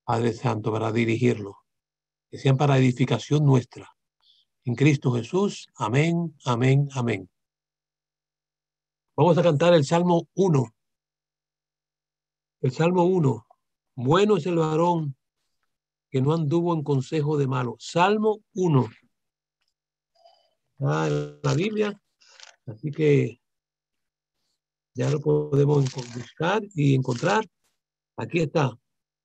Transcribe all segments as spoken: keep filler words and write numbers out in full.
Padre Santo, para dirigirlo, que sean para edificación nuestra. En Cristo Jesús. Amén, amén, amén. Vamos a cantar el Salmo uno. El Salmo uno. Bueno es el varón que no anduvo en consejo de malo. Salmo uno. Está en la Biblia, así que ya lo podemos buscar y encontrar. Aquí está.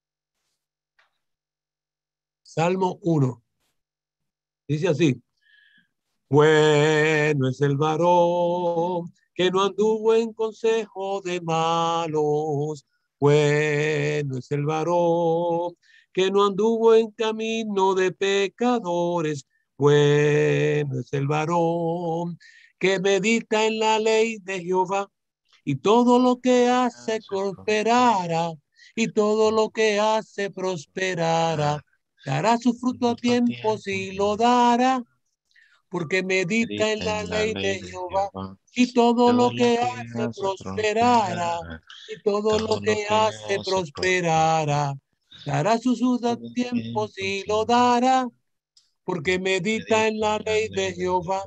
Salmo uno. Dice así. Bueno es el varón que no anduvo en consejo de malos. Bueno es el varón que no anduvo en camino de pecadores. Bueno es el varón que medita en la ley de Jehová y todo lo que hace prosperará, y todo lo que hace prosperará. Dará su fruto a tiempo si lo dará, porque medita en la ley de Jehová, y todo lo que hace prosperará, y todo lo que hace prosperará. Dará su fruto a tiempo si lo dará, porque medita en la ley de Jehová.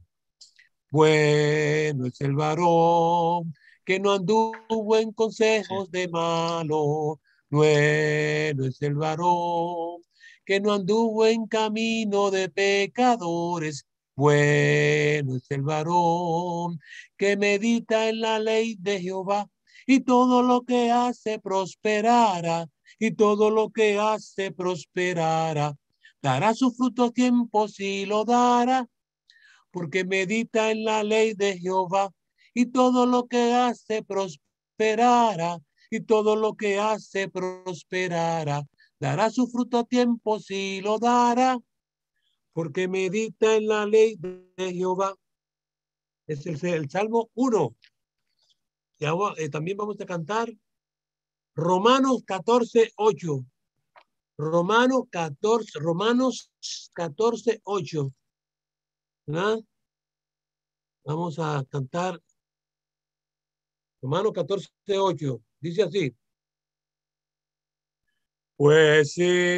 Bueno es el varón que no anduvo en consejos de malo. Bueno es el varón que no anduvo en camino de pecadores. Bueno es el varón que medita en la ley de Jehová, y todo lo que hace prosperará, y todo lo que hace prosperará. Dará su fruto a tiempo si lo dará, porque medita en la ley de Jehová, y todo lo que hace prosperará, y todo lo que hace prosperará. Dará su fruto a tiempo si lo dará, porque medita en la ley de Jehová. Es el, el Salmo uno. Y ahora, eh, también vamos a cantar Romanos catorce, ocho. Romanos catorce, Romanos catorce, ocho. ¿Verdad? Vamos a cantar Romanos catorce, ocho. Dice así. Pues si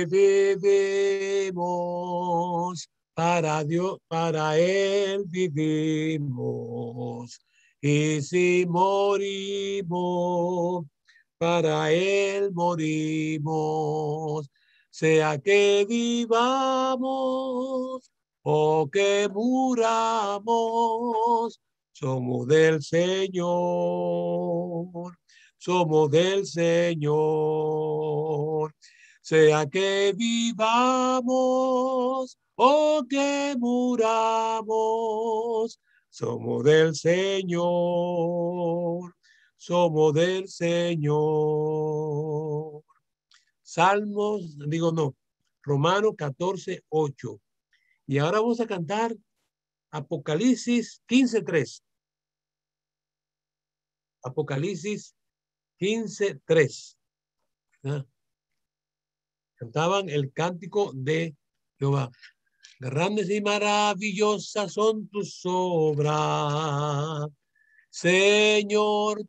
vivimos, para Dios, para Él vivimos. Y si morimos, para Él morimos. Sea que vivamos o que muramos, somos del Señor. Somos del Señor. Sea que vivamos o que muramos, somos del Señor. Somos del Señor. Salmos, digo no, Romanos catorce, ocho. Y ahora vamos a cantar Apocalipsis quince, tres. Apocalipsis quince, tres. ¿Ah? Cantaban el cántico de Jehová. Grandes y maravillosas son tus obras, Señor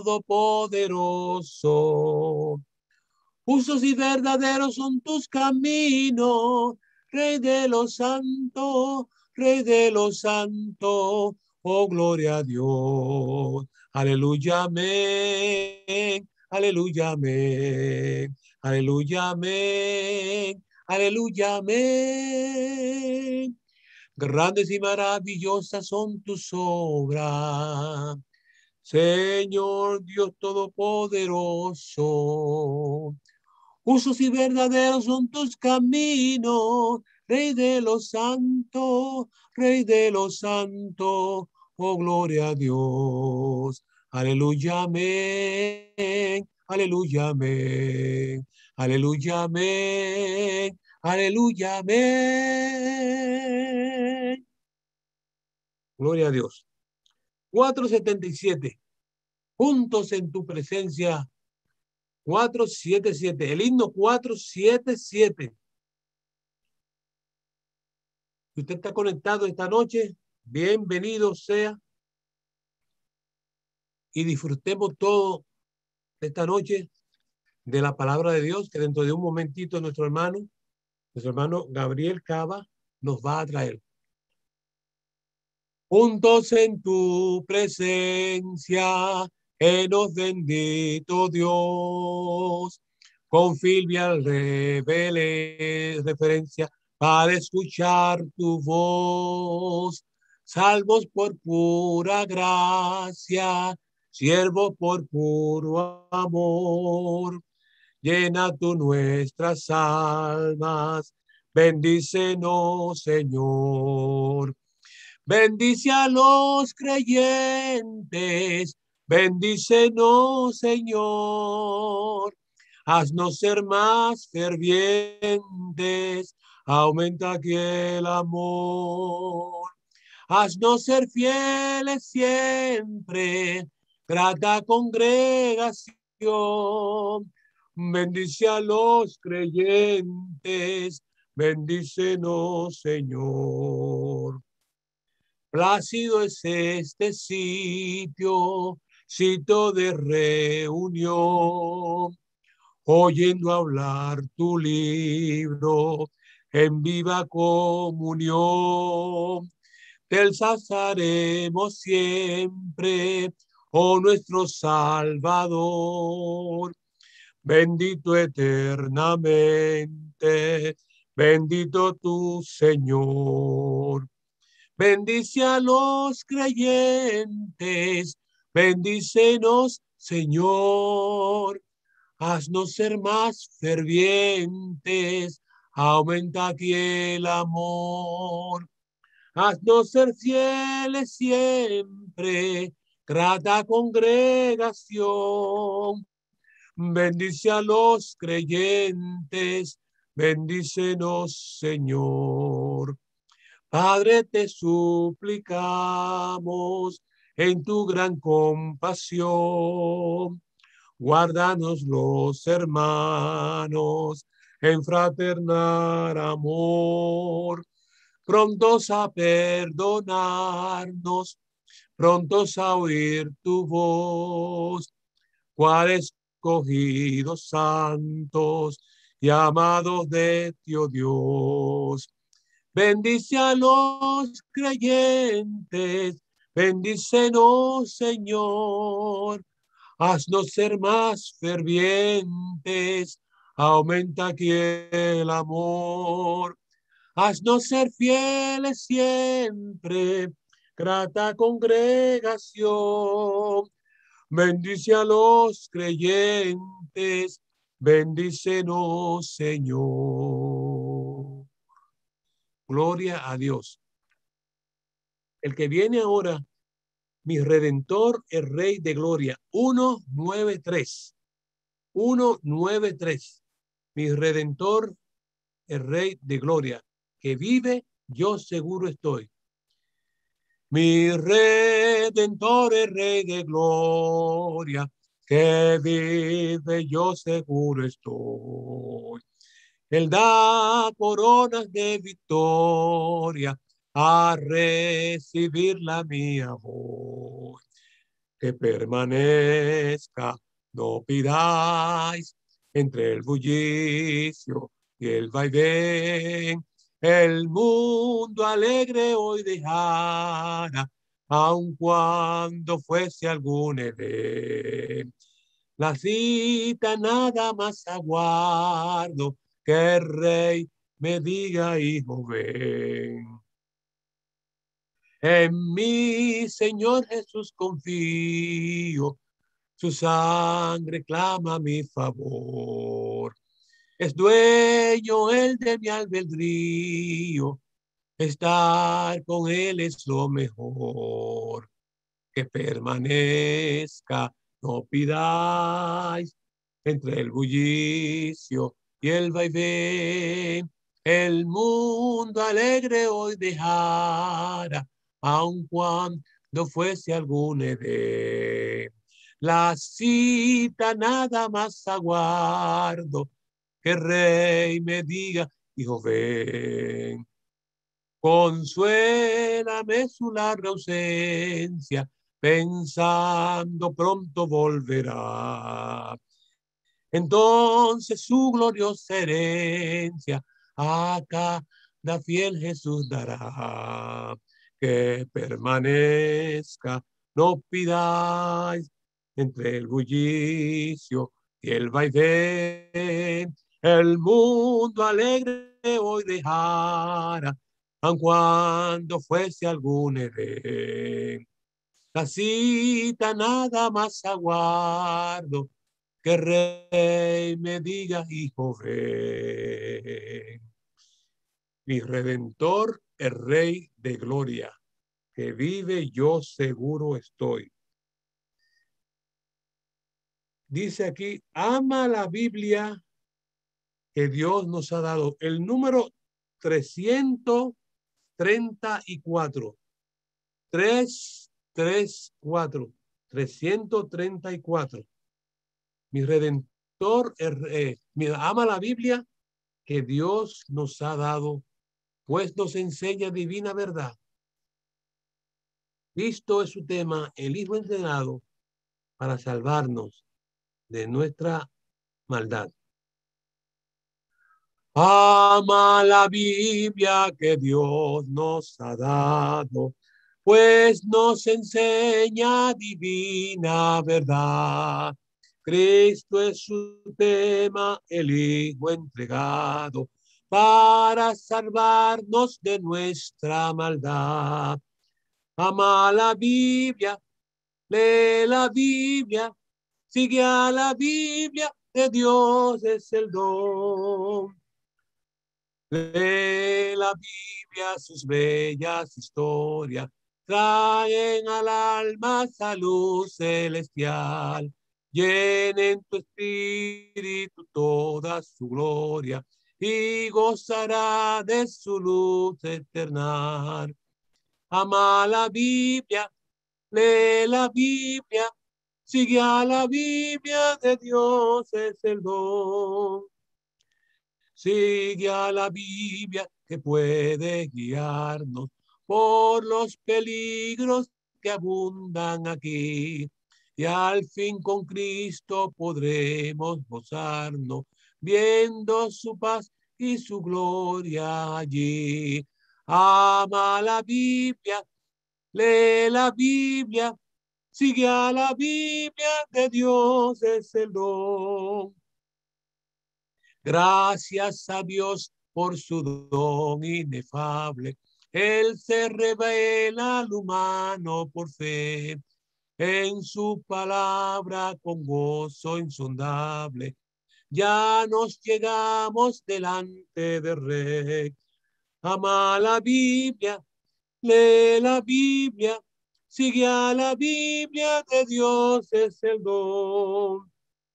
Todopoderoso. Justos y verdaderos son tus caminos, Rey de los santos, Rey de los santos. Oh, gloria a Dios. Aleluya, amén. Aleluya, amén. Aleluya, amén. Aleluya, amén. Grandes y maravillosas son tus obras, Señor Dios Todopoderoso. Justos y verdaderos son tus caminos, Rey de los santos, Rey de los santos. Oh, gloria a Dios. Aleluya, amén. Aleluya, amén. Aleluya, amén. Aleluya, amén. Gloria a Dios. cuatrocientos setenta y siete. Juntos en tu presencia. cuatrocientos setenta y siete. El himno cuatrocientos setenta y siete. Si usted está conectado esta noche, bienvenido sea. Y disfrutemos todo esta noche de la palabra de Dios que dentro de un momentito nuestro hermano, nuestro hermano Gabriel Cava nos va a traer. Juntos en tu presencia, enos bendito Dios, con filial revele, referencia para escuchar tu voz, salvos por pura gracia, siervos por puro amor, llena tú nuestras almas, bendícenos, Señor. Bendice a los creyentes, bendícenos, Señor. Haznos ser más fervientes, aumenta aquí el amor. Haznos ser fieles siempre, grata congregación. Bendice a los creyentes, bendícenos, Señor. Plácido es este sitio, sitio de reunión, oyendo hablar tu libro en viva comunión. Te ensalzaremos siempre, oh nuestro Salvador, bendito eternamente, bendito tu Señor. Bendice a los creyentes, bendícenos, Señor. Haznos ser más fervientes, aumenta aquí el amor. Haznos ser fieles siempre, grata congregación. Bendice a los creyentes, bendícenos, Señor. Padre, te suplicamos en tu gran compasión. Guárdanos los hermanos en fraternal amor, prontos a perdonarnos, prontos a oír tu voz, cuales escogidos santos y amados de ti, oh Dios. Bendice a los creyentes, bendícenos, Señor. Haznos ser más fervientes, aumenta aquí el amor. Haznos ser fieles siempre, grata congregación. Bendice a los creyentes, bendícenos, Señor. Gloria a Dios. El que viene ahora, mi Redentor, el Rey de Gloria. ciento noventa y tres. ciento noventa y tres. Mi Redentor, el Rey de Gloria. Que vive, yo seguro estoy. Mi Redentor, el Rey de Gloria. Que vive, yo seguro estoy. Él da coronas de victoria, a recibir la mía voy. Que permanezca, no pidáis, entre el bullicio y el vaivén. El mundo alegre hoy dejara, aun cuando fuese algún edén. La cita nada más aguardo, que el Rey me diga, hijo, ven. En mi Señor Jesús confío, su sangre clama a mi favor. Es dueño él de mi albedrío, estar con él es lo mejor. Que permanezca, no pidáis, entre el bullicio y el vaivén. El mundo alegre hoy dejara, aun cuando fuese algún edén. La cita nada más aguardo, que el Rey me diga, hijo, ven. Consuélame su larga ausencia, pensando pronto volverá. Entonces su gloriosa herencia a cada fiel Jesús dará. Que permanezca, no pidáis entre el bullicio y el vaivén. El mundo alegre hoy dejara, aun cuando fuese algún Edén. La cita nada más aguardo, que Rey me diga, hijo, ven. Mi Redentor, el Rey de gloria, que vive yo seguro estoy. Dice aquí, ama la Biblia que Dios nos ha dado. El número trescientos treinta y cuatro. trescientos treinta y cuatro. trescientos treinta y cuatro. Mi Redentor, eh, ama la Biblia que Dios nos ha dado, pues nos enseña divina verdad. Cristo es su tema, el Hijo entregado para salvarnos de nuestra maldad. Ama la Biblia que Dios nos ha dado, pues nos enseña divina verdad. Cristo es su tema, el Hijo entregado, para salvarnos de nuestra maldad. Ama la Biblia, lee la Biblia, sigue a la Biblia, de Dios es el don. Lee la Biblia, sus bellas historias, traen al alma salud celestial. Llenen tu espíritu toda su gloria y gozará de su luz eterna. Ama la Biblia, lee la Biblia, sigue a la Biblia, de Dios es el don. Sigue a la Biblia que puede guiarnos por los peligros que abundan aquí. Y al fin con Cristo podremos gozarnos, viendo su paz y su gloria allí. Ama la Biblia, lee la Biblia, sigue a la Biblia, de Dios es el don. Gracias a Dios por su don inefable. Él se revela al humano por fe. En su palabra con gozo insondable, ya nos llegamos delante del Rey. Ama la Biblia, lee la Biblia, sigue a la Biblia, de Dios es el don.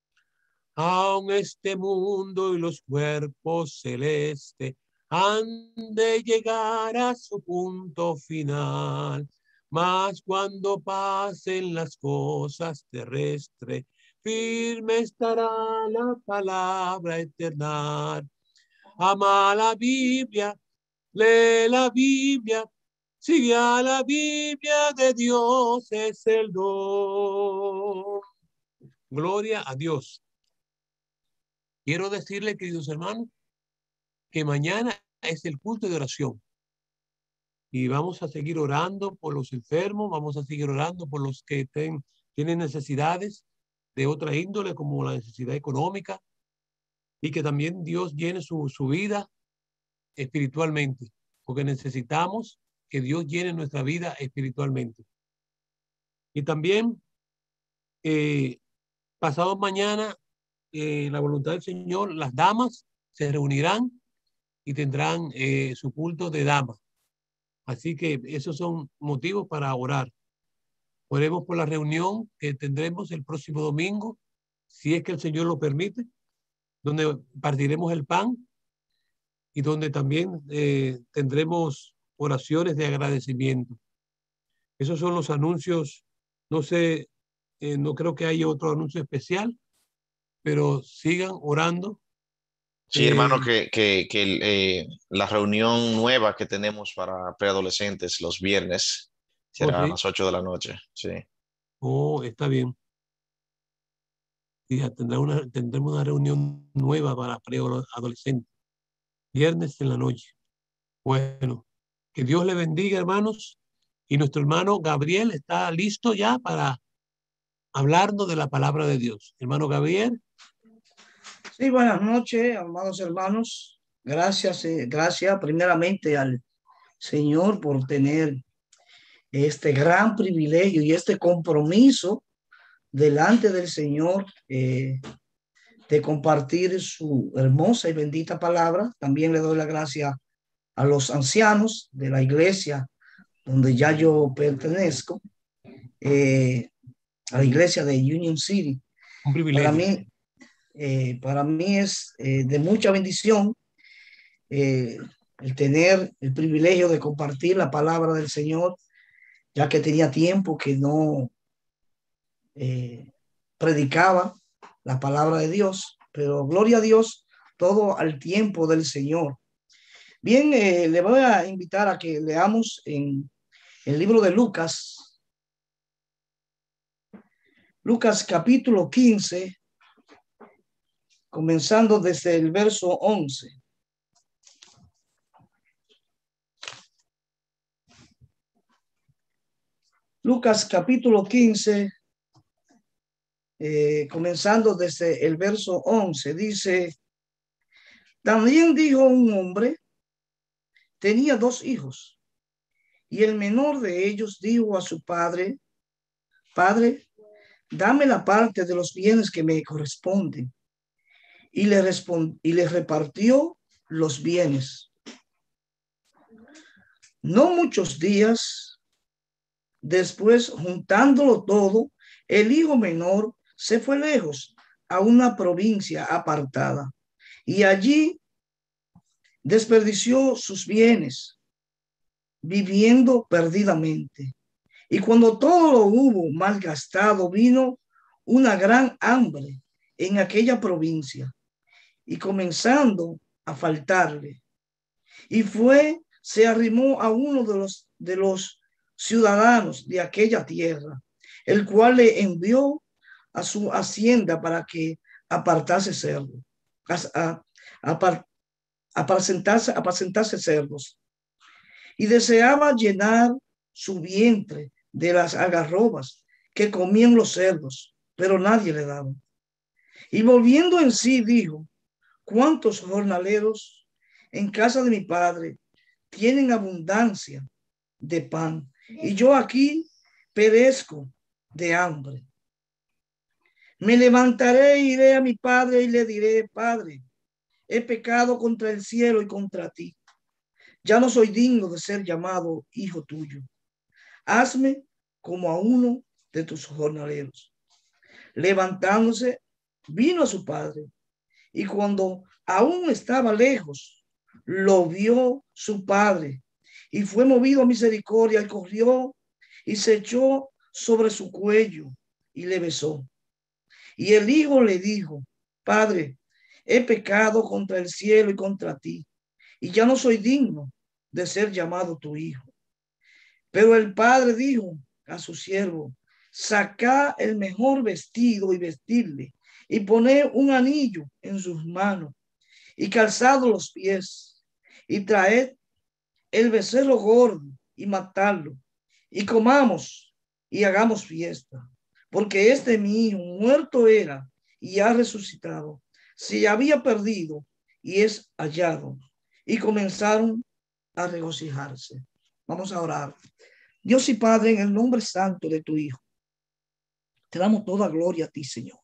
Aun este mundo y los cuerpos celestes han de llegar a su punto final. Mas cuando pasen las cosas terrestres, firme estará la palabra eterna. Ama la Biblia, lee la Biblia, sigue a la Biblia, de Dios es el don. Gloria a Dios. Quiero decirle, queridos hermanos, que mañana es el culto de oración. Y vamos a seguir orando por los enfermos, vamos a seguir orando por los que ten, tienen necesidades de otra índole, como la necesidad económica, y que también Dios llene su, su vida espiritualmente, porque necesitamos que Dios llene nuestra vida espiritualmente. Y también, eh, pasado mañana, eh, la voluntad del Señor, las damas se reunirán y tendrán eh, su culto de damas. Así que esos son motivos para orar. Oremos por la reunión que tendremos el próximo domingo, si es que el Señor lo permite, donde partiremos el pan y donde también eh, tendremos oraciones de agradecimiento. Esos son los anuncios. No sé, eh, no creo que haya otro anuncio especial, pero sigan orando. Sí, hermano, que, que, que eh, la reunión nueva que tenemos para preadolescentes los viernes Oh, será a sí. las ocho de la noche. Sí. Oh, está bien. y ya tendrá una, tendremos una reunión nueva para preadolescentes, viernes en la noche. Bueno, que Dios le bendiga, hermanos. Y nuestro hermano Gabriel está listo ya para hablarnos de la palabra de Dios. Hermano Gabriel. Sí, buenas noches, amados hermanos. Gracias, eh, gracias primeramente al Señor por tener este gran privilegio y este compromiso delante del Señor eh, de compartir su hermosa y bendita palabra. También le doy la gracia a los ancianos de la iglesia donde ya yo pertenezco, eh, a la iglesia de Union City. Un privilegio. Para mí, eh, para mí es eh, de mucha bendición eh, el tener el privilegio de compartir la palabra del Señor, ya que tenía tiempo que no eh, predicaba la palabra de Dios, pero gloria a Dios, todo al tiempo del Señor. Bien, eh, le voy a invitar a que leamos en el libro de Lucas, Lucas capítulo quince, comenzando desde el verso once. Lucas capítulo quince, eh, comenzando desde el verso once, dice: también dijo un hombre, tenía dos hijos, y el menor de ellos dijo a su padre: Padre, dame la parte de los bienes que me corresponden. Y le, respond, y le repartió los bienes. No muchos días después, juntándolo todo, el hijo menor se fue lejos a una provincia apartada y allí desperdició sus bienes, viviendo perdidamente. Y cuando todo lo hubo malgastado, vino una gran hambre en aquella provincia y comenzando a faltarle. Y fue, se arrimó a uno de los, de los ciudadanos de aquella tierra, el cual le envió a su hacienda para que apartase cerdos, a, a, a, apacentarse, apacentarse cerdos. Y deseaba llenar su vientre de las algarrobas que comían los cerdos, pero nadie le daba. Y volviendo en sí, dijo: ¿cuántos jornaleros en casa de mi padre tienen abundancia de pan, y yo aquí perezco de hambre? Me levantaré e iré a mi padre y le diré: Padre, he pecado contra el cielo y contra ti. Ya no soy digno de ser llamado hijo tuyo. Hazme como a uno de tus jornaleros. Levantándose, vino a su padre, y cuando aún estaba lejos, lo vio su padre, y fue movido a misericordia, y corrió y se echó sobre su cuello y le besó. Y el hijo le dijo: Padre, he pecado contra el cielo y contra ti, y ya no soy digno de ser llamado tu hijo. Pero el padre dijo a su siervo: saca el mejor vestido y vestirle, y poner un anillo en sus manos, y calzado los pies, y traed el becerro gordo y matarlo, y comamos y hagamos fiesta, porque este mi hijo muerto era y ha resucitado, se había perdido y es hallado. Y comenzaron a regocijarse. Vamos a orar. Dios y Padre, en el nombre santo de tu Hijo, te damos toda gloria a ti, Señor.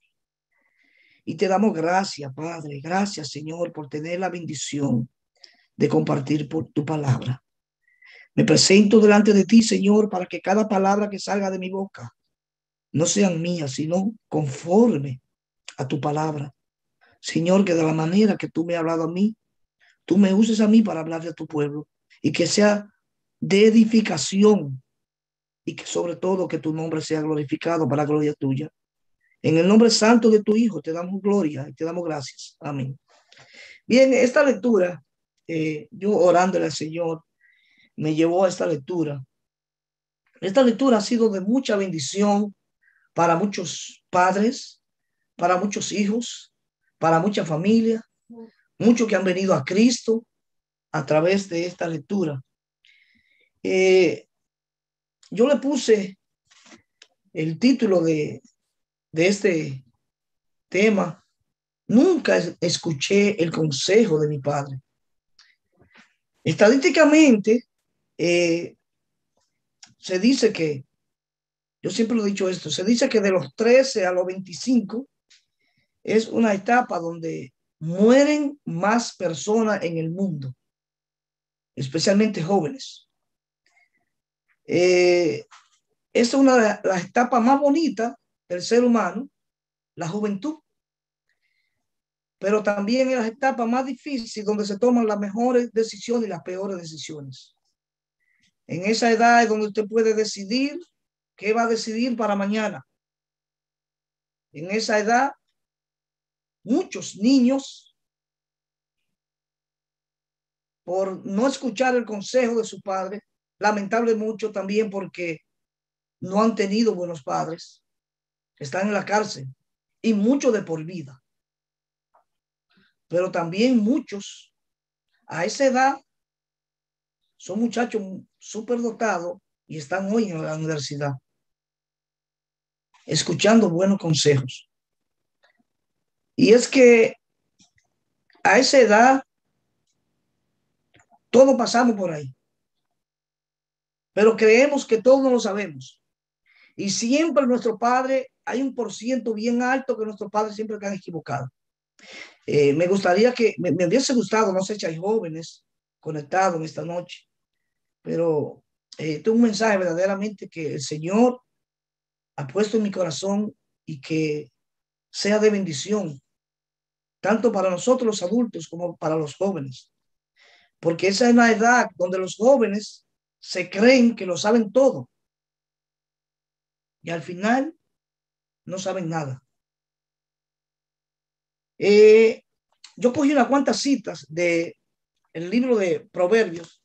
Y te damos gracias, Padre. Gracias, Señor, por tener la bendición de compartir por tu palabra. Me presento delante de ti, Señor, para que cada palabra que salga de mi boca no sean mías, sino conforme a tu palabra. Señor, que de la manera que tú me has hablado a mí, tú me uses a mí para hablar de tu pueblo, y que sea de edificación, y que sobre todo que tu nombre sea glorificado para la gloria tuya. En el nombre santo de tu Hijo te damos gloria y te damos gracias. Amén. Bien, esta lectura, eh, yo orándole al Señor, me llevó a esta lectura. Esta lectura ha sido de mucha bendición para muchos padres, para muchos hijos, para muchas familias, muchos que han venido a Cristo a través de esta lectura. Eh, yo le puse el título de, de este tema: Nunca escuché el consejo de mi padre. Estadísticamente, eh, se dice que, yo siempre lo he dicho esto, se dice que de los trece a los veinticinco es una etapa donde mueren más personas en el mundo, especialmente jóvenes. Eh, es una de las etapas más bonitas del ser humano, la juventud, pero también es la etapa más difícil donde se toman las mejores decisiones y las peores decisiones. En esa edad es donde usted puede decidir qué va a decidir para mañana. En esa edad, muchos niños, por no escuchar el consejo de su padre, lamentable mucho también porque no han tenido buenos padres, están en la cárcel, y muchos de por vida. Pero también muchos a esa edad son muchachos súper dotados y están hoy en la universidad escuchando buenos consejos. Y es que a esa edad todos pasamos por ahí, pero creemos que todos no lo sabemos. Y siempre nuestro padre, hay un por ciento bien alto que nuestros padres siempre están equivocados. Eh, me gustaría que, me, me hubiese gustado, no sé si hay jóvenes conectados en esta noche, pero eh, tengo un mensaje verdaderamente que el Señor ha puesto en mi corazón y que sea de bendición, tanto para nosotros los adultos como para los jóvenes. Porque esa es la edad donde los jóvenes se creen que lo saben todo y al final no saben nada. Eh, yo cogí unas cuantas citas del libro de Proverbios.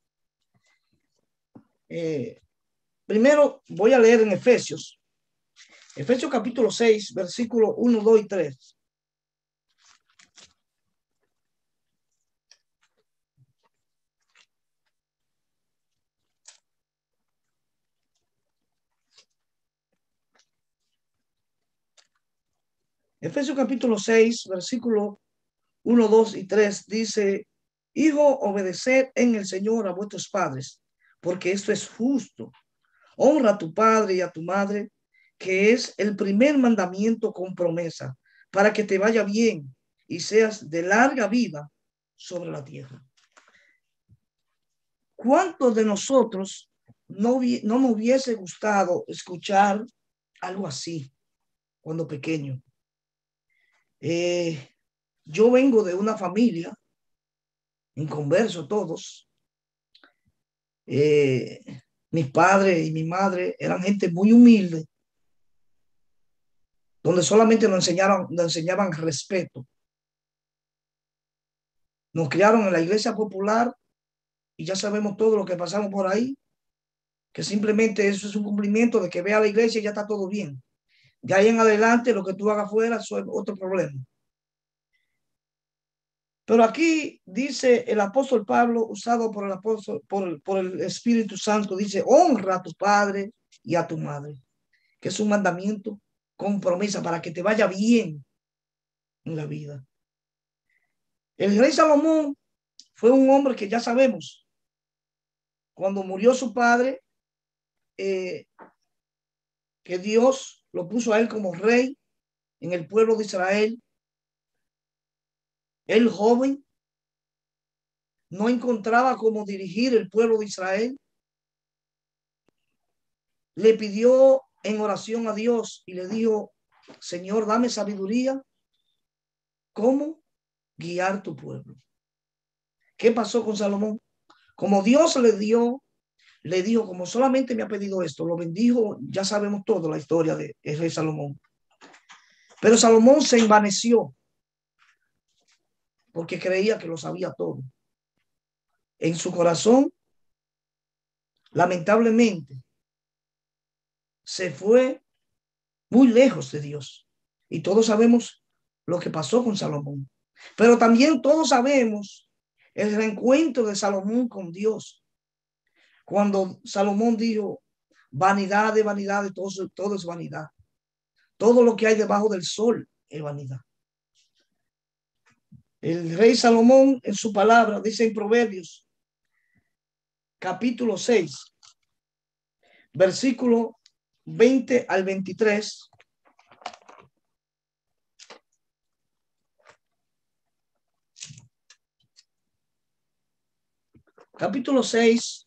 Eh, primero voy a leer en Efesios. Efesios capítulo seis, versículos uno, dos y tres. Efesios capítulo seis, versículos uno, dos y tres dice: Hijo, obedeced en el Señor a vuestros padres, porque esto es justo. Honra a tu padre y a tu madre, que es el primer mandamiento con promesa, para que te vaya bien y seas de larga vida sobre la tierra. ¿Cuántos de nosotros no, no me hubiese gustado escuchar algo así cuando pequeño? Eh, yo vengo de una familia inconverso todos. Eh, mis padres y mi madre eran gente muy humilde, donde solamente nos enseñaron, nos enseñaban respeto. Nos criaron en la iglesia popular y ya sabemos todo lo que pasamos por ahí, que simplemente eso es un cumplimiento de que ve a la iglesia y ya está todo bien. De ahí en adelante, lo que tú hagas fuera, eso es otro problema. Pero aquí dice el apóstol Pablo, usado por el apóstol, por, por el Espíritu Santo, dice: honra a tu padre y a tu madre, que es un mandamiento con promesa para que te vaya bien en la vida. El rey Salomón fue un hombre que ya sabemos, cuando murió su padre, eh, que Dios lo puso a él como rey en el pueblo de Israel. El joven no encontraba cómo dirigir el pueblo de Israel. Le pidió en oración a Dios y le dijo: Señor, dame sabiduría, ¿cómo guiar tu pueblo? ¿Qué pasó con Salomón? Como Dios le dio, le dijo: como solamente me ha pedido esto, lo bendijo. Ya sabemos toda la historia de el rey Salomón. Pero Salomón se envaneció porque creía que lo sabía todo. En su corazón, lamentablemente, se fue muy lejos de Dios. Y todos sabemos lo que pasó con Salomón. Pero también todos sabemos el reencuentro de Salomón con Dios. Cuando Salomón dijo, vanidad de vanidad, de todo, todo es vanidad. Todo lo que hay debajo del sol es vanidad. El rey Salomón en su palabra dice en Proverbios, capítulo seis, versículo veinte al veintitrés. Capítulo seis,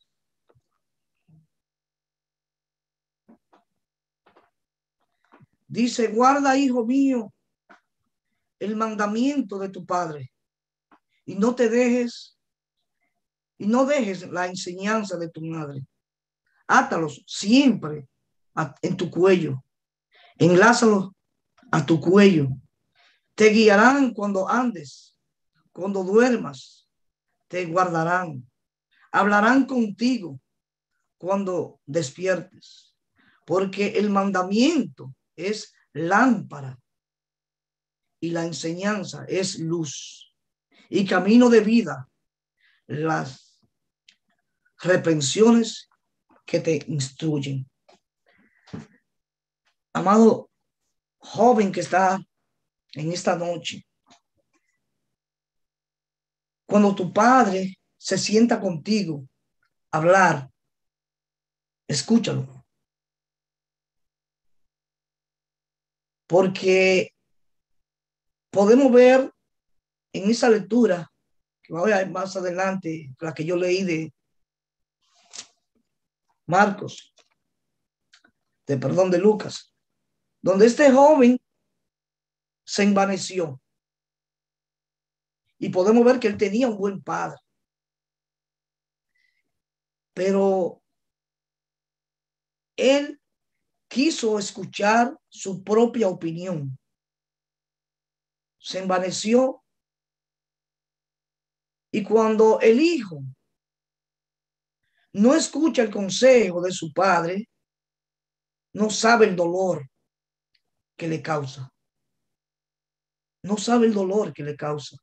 dice, guarda, hijo mío, el mandamiento de tu padre y no te dejes y no dejes la enseñanza de tu madre. Átalos siempre a, en tu cuello, enlázalos a tu cuello. Te guiarán cuando andes, cuando duermas, te guardarán. Hablarán contigo cuando despiertes, porque el mandamiento es lámpara y la enseñanza es luz y camino de vida. Las reprensiones que te instruyen. Amado joven que está en esta noche, cuando tu padre se sienta contigo a hablar, escúchalo. Porque podemos ver en esa lectura, que voy a ver más adelante, la que yo leí de Marcos, de perdón, de Lucas, donde este joven se envaneció. Y podemos ver que él tenía un buen padre. Pero él quiso escuchar su propia opinión. Se envaneció. Y cuando el hijo no escucha el consejo de su padre, no sabe el dolor que le causa. No sabe el dolor que le causa.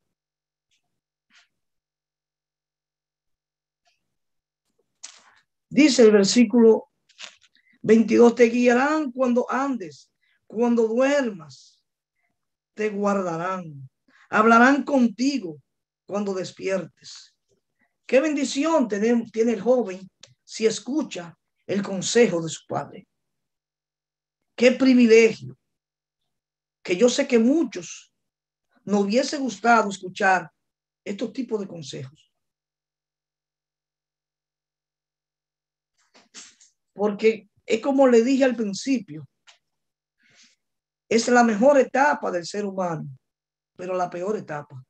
Dice el versículo veintidós, te guiarán cuando andes, cuando duermas, te guardarán. Hablarán contigo cuando despiertes. Qué bendición tiene, tiene el joven si escucha el consejo de su padre. Qué privilegio. Que yo sé que muchos nos hubiese gustado escuchar estos tipos de consejos. Porque es como le dije al principio, es la mejor etapa del ser humano, pero la peor etapa.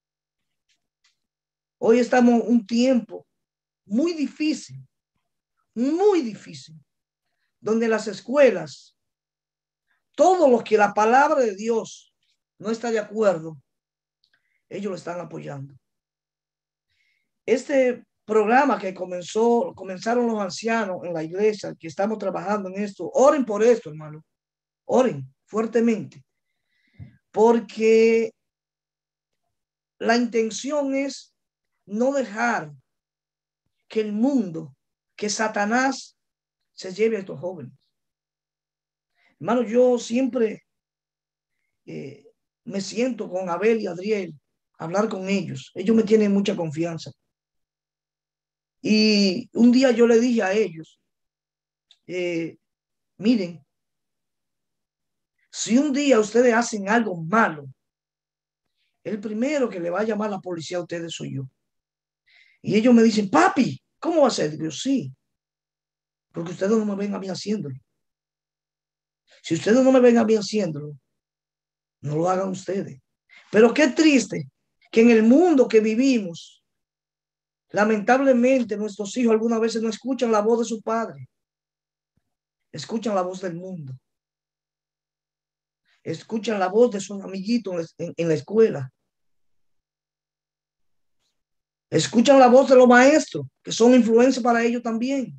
Hoy estamos en un tiempo muy difícil, muy difícil, donde las escuelas, todo lo que la palabra de Dios no está de acuerdo, ellos lo están apoyando. Este programa que comenzó, comenzaron los ancianos en la iglesia, que estamos trabajando en esto, oren por esto, hermano, oren fuertemente, porque la intención es no dejar que el mundo, que Satanás se lleve a estos jóvenes. Hermano, yo siempre eh, me siento con Abel y Adriel, hablar con ellos. Ellos me tienen mucha confianza. Y un día yo le dije a ellos, eh, miren, si un día ustedes hacen algo malo, el primero que le va a llamar a la policía a ustedes soy yo. Y ellos me dicen, papi, ¿cómo va a ser? Digo, sí, porque ustedes no me ven a mí haciéndolo. Si ustedes no me ven a mí haciéndolo, no lo hagan ustedes. Pero qué triste que en el mundo que vivimos, lamentablemente nuestros hijos algunas veces no escuchan la voz de su padre. Escuchan la voz del mundo. Escuchan la voz de sus amiguitos en, en la escuela. Escuchan la voz de los maestros, que son influencia para ellos también.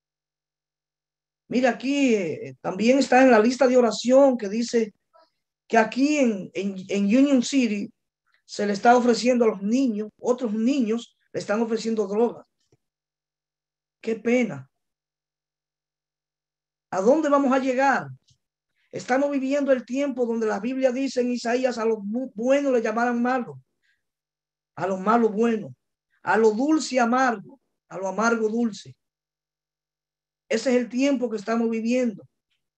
Mira aquí, eh, también está en la lista de oración que dice que aquí en, en, en Union City se le está ofreciendo a los niños, otros niños le están ofreciendo drogas. Qué pena. ¿A dónde vamos a llegar? Estamos viviendo el tiempo donde la Biblia dice en Isaías, a los buenos le llamarán malos, a los malos buenos, a lo dulce amargo, a lo amargo dulce. Ese es el tiempo que estamos viviendo.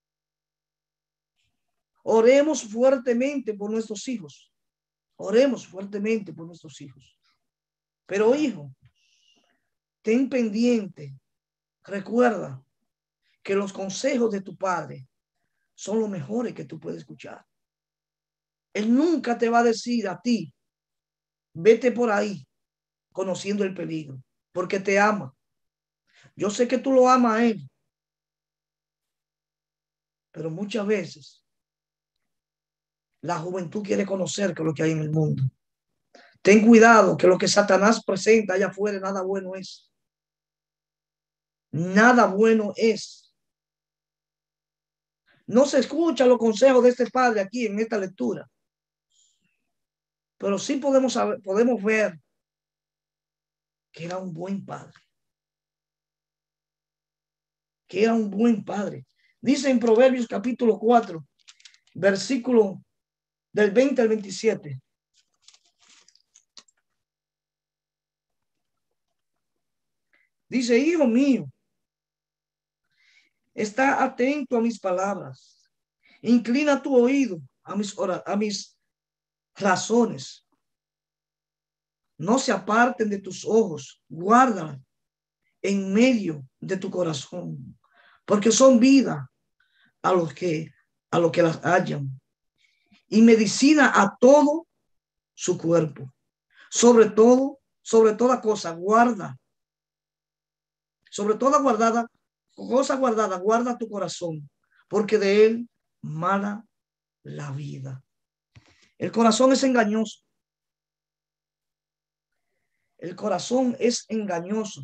Oremos fuertemente por nuestros hijos. Oremos fuertemente por nuestros hijos. Pero hijo, ten pendiente. Recuerda que los consejos de tu padre son los mejores que tú puedes escuchar. Él nunca te va a decir a ti, vete por ahí, conociendo el peligro, porque te ama. Yo sé que tú lo amas a él, pero muchas veces la juventud quiere conocer que lo que hay en el mundo. Ten cuidado, que lo que Satanás presenta allá afuera nada bueno es. Nada bueno es. No se escuchan los consejos de este padre aquí en esta lectura, pero sí podemos saber, podemos ver que era un buen padre. Que era un buen padre. Dice en Proverbios capítulo cuatro, versículo del veinte al veintisiete. Dice, hijo mío, está atento a mis palabras. Inclina tu oído a mis, a mis razones. No se aparten de tus ojos. Guárdalas en medio de tu corazón, porque son vida a los que, a los que las hallan, y medicina a todo su cuerpo. Sobre todo, sobre toda cosa, guarda. Sobre toda guardada, cosa guardada, guarda tu corazón, porque de él mana la vida. El corazón es engañoso. El corazón es engañoso.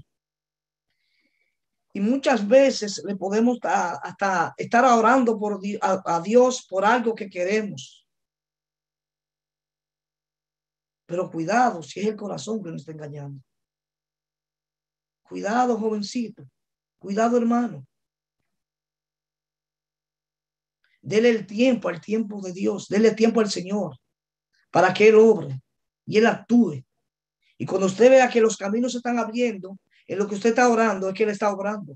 Y muchas veces le podemos hasta estar orando por a, a Dios por algo que queremos. Pero cuidado si es el corazón que nos está engañando. Cuidado, jovencito. Cuidado, hermano. Dele el tiempo al tiempo de Dios. Dele tiempo al Señor para que Él obre y Él actúe. Y cuando usted vea que los caminos se están abriendo, en lo que usted está orando es que Él está obrando.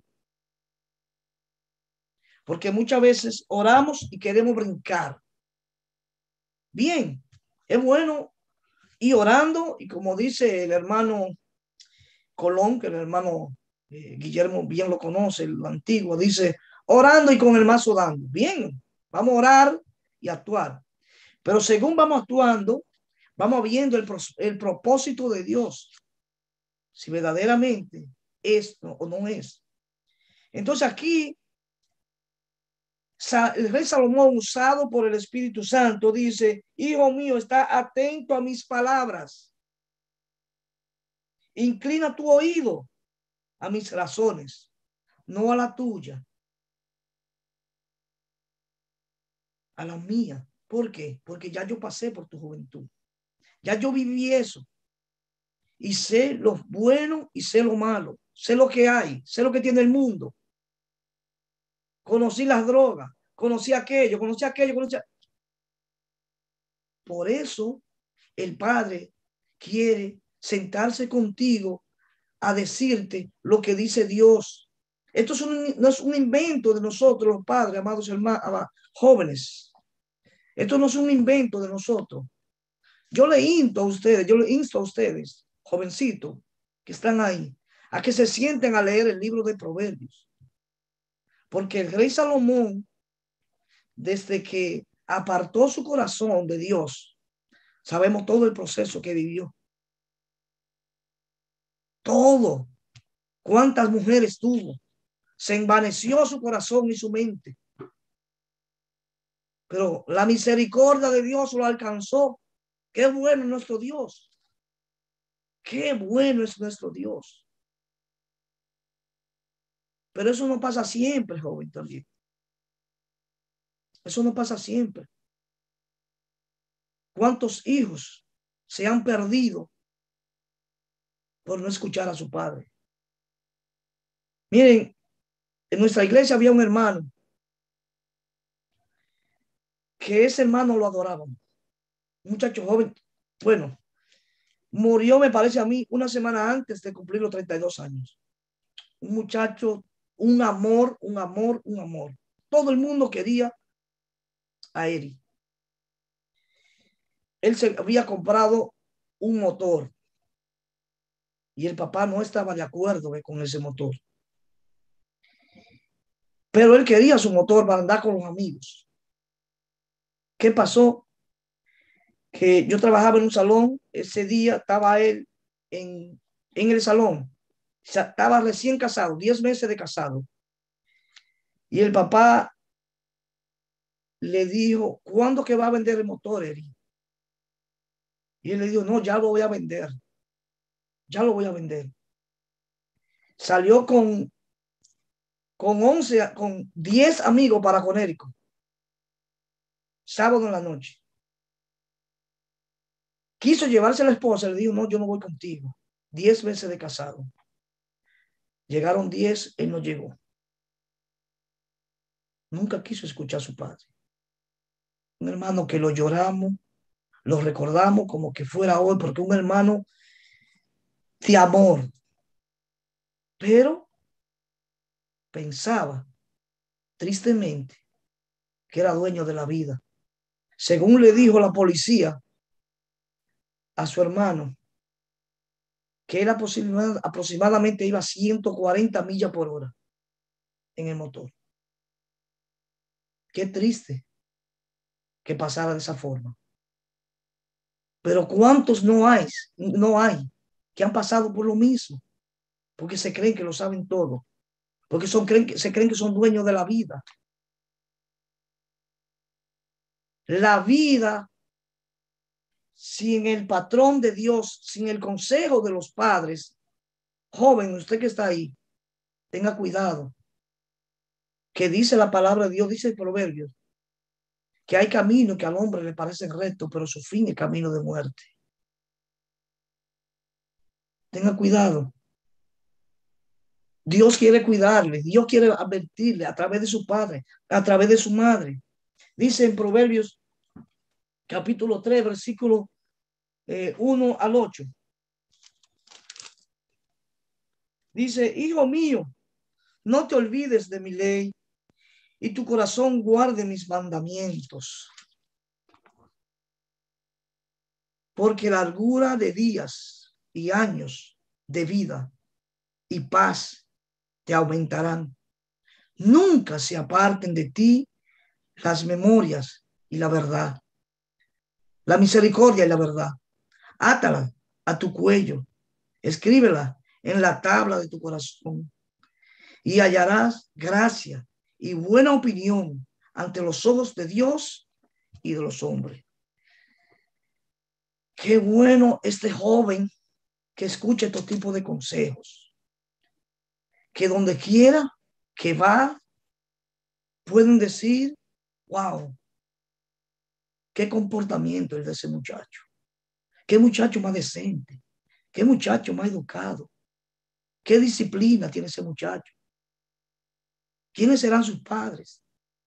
Porque muchas veces oramos y queremos brincar. Bien, es bueno ir orando, y como dice el hermano Colón, que el hermano eh, Guillermo bien lo conoce, el antiguo, dice, orando y con el mazo dando. Bien, vamos a orar y actuar. Pero según vamos actuando, vamos viendo el, el propósito de Dios, si verdaderamente es o no es. Entonces aquí, el rey Salomón, usado por el Espíritu Santo, dice, hijo mío, está atento a mis palabras. Inclina tu oído a mis razones, no a la tuya, a la mía. ¿Por qué? Porque ya yo pasé por tu juventud. Ya yo viví eso. Y sé lo bueno y sé lo malo. Sé lo que hay, sé lo que tiene el mundo. Conocí las drogas, conocí aquello, conocí aquello, conocí. Por eso el Padre quiere sentarse contigo a decirte lo que dice Dios. Esto es un, no es un invento de nosotros, los padres, amados hermanos, jóvenes. Esto no es un invento de nosotros. Yo le insto a ustedes, yo le insto a ustedes, jovencitos que están ahí, a que se sienten a leer el libro de Proverbios. Porque el rey Salomón, desde que apartó su corazón de Dios, sabemos todo el proceso que vivió. Todo. Cuántas mujeres tuvo. Se envaneció su corazón y su mente. Pero la misericordia de Dios lo alcanzó. Qué bueno es nuestro Dios. Qué bueno es nuestro Dios. Pero eso no pasa siempre, joven, también. Eso no pasa siempre. ¿Cuántos hijos se han perdido por no escuchar a su padre? Miren, en nuestra iglesia había un hermano que ese hermano lo adoraban. Un muchacho joven, bueno, murió, me parece a mí, una semana antes de cumplir los treinta y dos años. Un muchacho, un amor, un amor, un amor. Todo el mundo quería a Eri. Él se había comprado un motor y el papá no estaba de acuerdo eh, con ese motor. Pero él quería su motor para andar con los amigos. ¿Qué pasó? Que yo trabajaba en un salón, ese día estaba él en, en el salón, estaba recién casado, diez meses de casado, y el papá le dijo, ¿cuándo que va a vender el motor, Eri? Y él le dijo, no, ya lo voy a vender, ya lo voy a vender. Salió con, con once, con diez amigos para Conérico, sábado en la noche. Quiso llevarse a la esposa, le dijo, no, yo no voy contigo. Diez meses de casado. Llegaron diez, él no llegó. Nunca quiso escuchar a su padre. Un hermano que lo lloramos, lo recordamos como que fuera hoy, porque un hermano de amor. Pero pensaba tristemente que era dueño de la vida. Según le dijo la policía a su hermano, que era aproximadamente iba a ciento cuarenta millas por hora en el motor. Qué triste que pasara de esa forma. Pero ¿cuántos no hay, no hay que han pasado por lo mismo? Porque se creen que lo saben todo. Porque son, creen, se creen que son dueños de la vida. La vida sin el patrón de Dios, sin el consejo de los padres. Joven, usted que está ahí, tenga cuidado. Que dice la palabra de Dios, dice el proverbio, que hay camino que al hombre le parece recto, pero su fin es camino de muerte. Tenga cuidado. Dios quiere cuidarle, Dios quiere advertirle a través de su padre, a través de su madre. Dice en Proverbios capítulo tres, versículo eh, uno al ocho. Dice, hijo mío, no te olvides de mi ley y tu corazón guarde mis mandamientos. Porque largura de días y años de vida y paz te aumentarán. Nunca se aparten de ti las memorias y la verdad, la misericordia y la verdad. Átala a tu cuello, escríbela en la tabla de tu corazón y hallarás gracia y buena opinión ante los ojos de Dios y de los hombres. Qué bueno este joven que escuche estos tipos de consejos, que donde quiera que va pueden decir, wow, qué comportamiento el de ese muchacho, qué muchacho más decente, qué muchacho más educado, qué disciplina tiene ese muchacho. ¿Quiénes serán sus padres?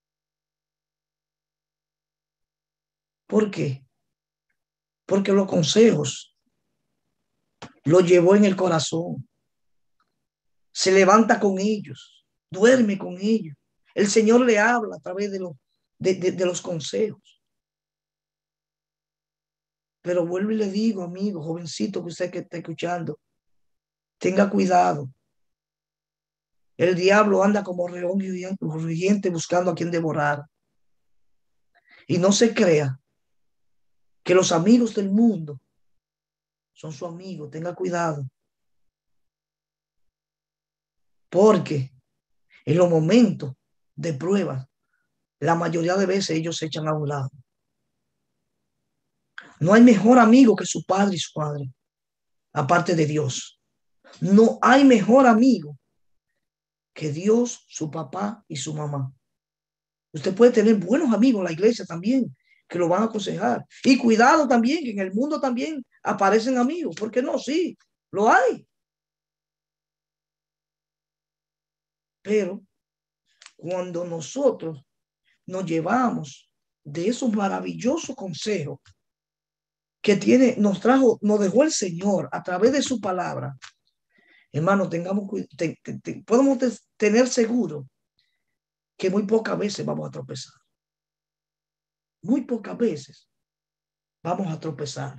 ¿Por qué? Porque los consejos los llevó en el corazón. Se levanta con ellos, duerme con ellos. El Señor le habla a través de los, de, de, de los consejos. Pero vuelvo y le digo, amigo, jovencito que usted que está escuchando, tenga cuidado. El diablo anda como león rugiente buscando a quien devorar. Y no se crea que los amigos del mundo son su amigo. Tenga cuidado. Porque en los momentos de prueba, la mayoría de veces ellos se echan a un lado. No hay mejor amigo que su padre y su madre, aparte de Dios. No hay mejor amigo que Dios, su papá y su mamá. Usted puede tener buenos amigos en la iglesia también, que lo van a aconsejar. Y cuidado también, que en el mundo también aparecen amigos. ¿Por qué no? Sí, lo hay. Pero cuando nosotros nos llevamos de esos maravillosos consejos que tiene, nos trajo, nos dejó el Señor a través de su palabra, hermano, tengamos, te, te, te, podemos tener seguro que muy pocas veces vamos a tropezar. Muy pocas veces vamos a tropezar.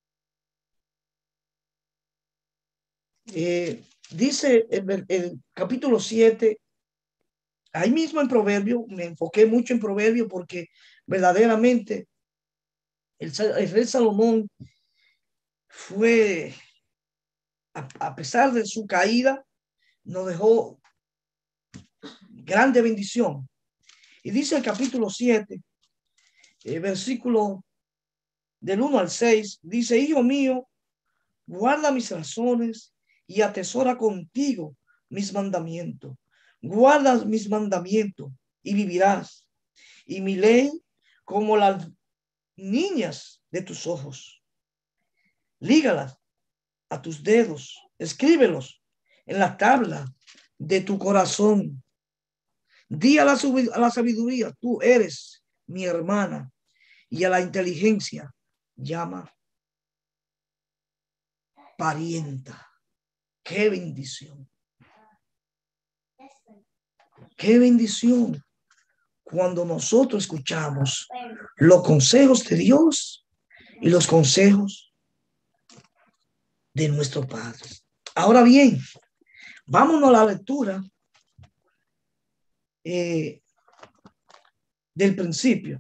Eh, dice el, el capítulo siete, ahí mismo en Proverbio, me enfoqué mucho en Proverbio porque verdaderamente el, el rey Salomón fue, a, a pesar de su caída, nos dejó grande bendición. Y dice el capítulo siete, el versículo del uno al seis, dice: hijo mío, guarda mis razones y atesora contigo mis mandamientos. Guarda mis mandamientos y vivirás, y mi ley como las niñas de tus ojos. Lígalas a tus dedos, escríbelos en la tabla de tu corazón. Di a la, a la sabiduría, tú eres mi hermana, y a la inteligencia llama parienta. Qué bendición. Qué bendición cuando nosotros escuchamos los consejos de Dios y los consejos de nuestro Padre. Ahora bien, vámonos a la lectura eh, del principio.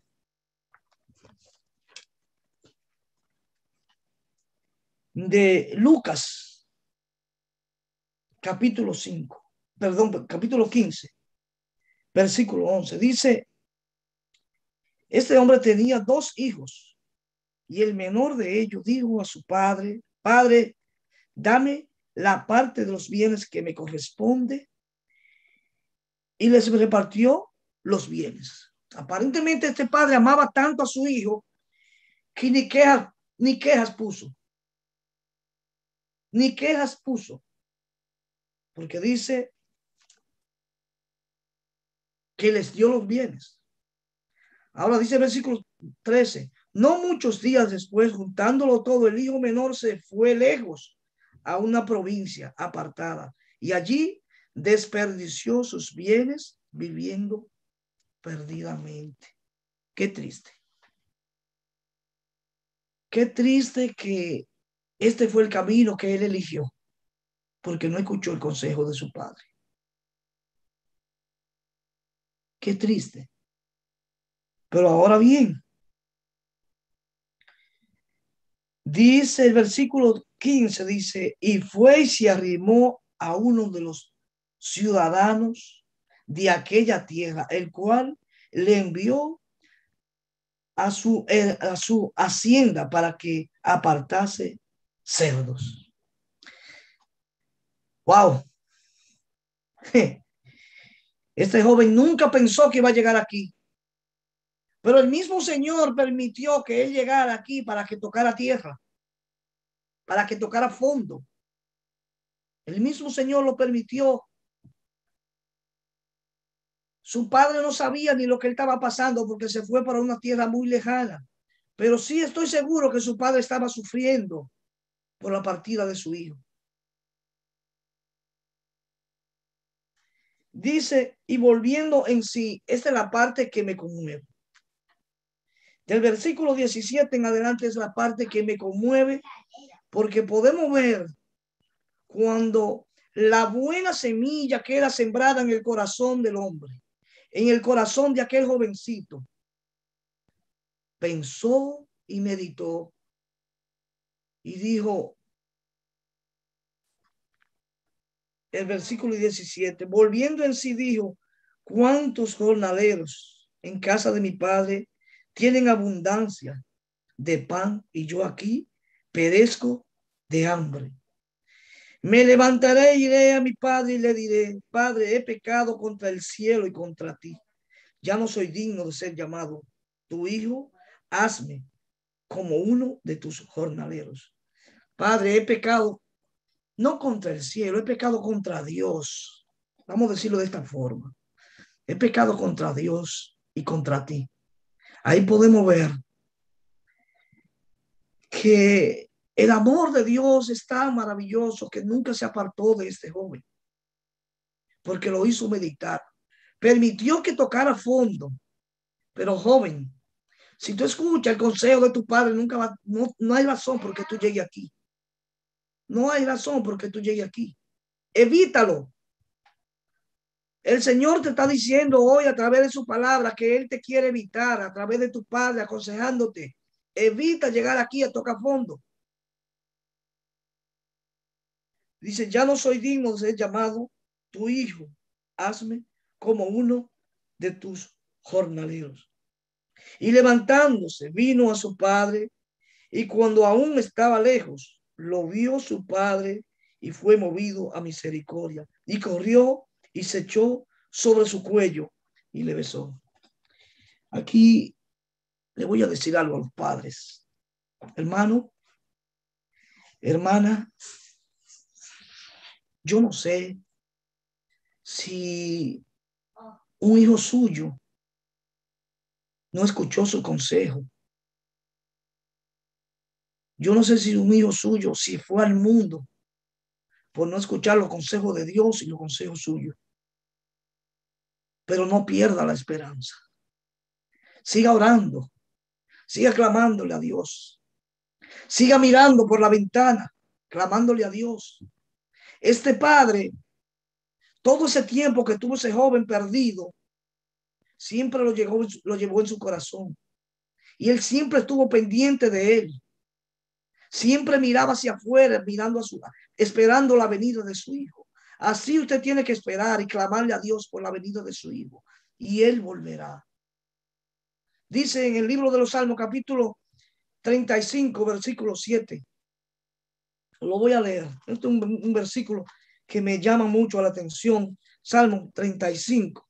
De Lucas, capítulo cinco, perdón, capítulo quince, versículo once. Dice: este hombre tenía dos hijos, y el menor de ellos dijo a su padre: Padre, dame la parte de los bienes que me corresponde. Y les repartió los bienes. Aparentemente este padre amaba tanto a su hijo que ni quejas, ni quejas puso. Ni quejas puso. Porque dice que les dio los bienes. Ahora dice el versículo trece: no muchos días después, juntándolo todo, el hijo menor se fue lejos a una provincia apartada, y allí desperdició sus bienes viviendo perdidamente. Qué triste. Qué triste que este fue el camino que él eligió, porque no escuchó el consejo de su padre. Qué triste. Pero ahora bien, dice el versículo quince, dice: y fue y se arrimó a uno de los ciudadanos de aquella tierra, el cual le envió a su, a su hacienda para que apartase cerdos. Wow. Este joven nunca pensó que iba a llegar aquí, pero el mismo Señor permitió que él llegara aquí para que tocara tierra, para que tocara fondo. El mismo Señor lo permitió. Su padre no sabía ni lo que él estaba pasando porque se fue para una tierra muy lejana, pero sí estoy seguro que su padre estaba sufriendo por la partida de su hijo. Dice: y volviendo en sí, esta es la parte que me conmueve. Del versículo diecisiete en adelante es la parte que me conmueve, porque podemos ver cuando la buena semilla queda sembrada en el corazón del hombre, en el corazón de aquel jovencito. Pensó y meditó y dijo, el versículo diecisiete, volviendo en sí dijo: cuántos jornaleros en casa de mi padre tienen abundancia de pan, y yo aquí perezco de hambre. Me levantaré e iré a mi padre y le diré: Padre, he pecado contra el cielo y contra ti. Ya no soy digno de ser llamado tu hijo. hazme como uno de tus jornaleros. Padre, he pecado no contra el cielo, he pecado contra Dios. Vamos a decirlo de esta forma. He pecado contra Dios y contra ti. Ahí podemos ver que el amor de Dios es tan maravilloso que nunca se apartó de este joven, porque lo hizo meditar. Permitió que tocara fondo. Pero joven, si tú escuchas el consejo de tu padre, nunca va, no, no hay razón por qué tú llegues aquí. No hay razón por qué tú llegues aquí. Evítalo. El Señor te está diciendo hoy a través de su palabra que Él te quiere evitar, a través de tu padre, aconsejándote. Evita llegar aquí a tocar fondo. Dice, ya no soy digno de ser llamado tu hijo. Hazme como uno de tus jornaleros. Y levantándose, vino a su padre, y cuando aún estaba lejos, lo vio su padre y fue movido a misericordia. Y corrió y se echó sobre su cuello y le besó. Aquí le voy a decir algo a los padres. Hermano, hermana, yo no sé si un hijo suyo no escuchó su consejo. Yo no sé si un hijo suyo, si fue al mundo por no escuchar los consejos de Dios y los consejos suyos. Pero no pierda la esperanza. Siga orando. Siga clamándole a Dios. Siga mirando por la ventana, clamándole a Dios. Este padre, todo ese tiempo que tuvo ese joven perdido, siempre lo llevó, lo llevó en su corazón. Y él siempre estuvo pendiente de él. Siempre miraba hacia afuera, mirando a su, esperando la venida de su hijo. Así usted tiene que esperar y clamarle a Dios por la venida de su hijo. Y él volverá. Dice en el libro de los Salmos, capítulo treinta y cinco, versículo siete. Lo voy a leer. Este es un, un versículo que me llama mucho la atención. Salmo treinta y cinco.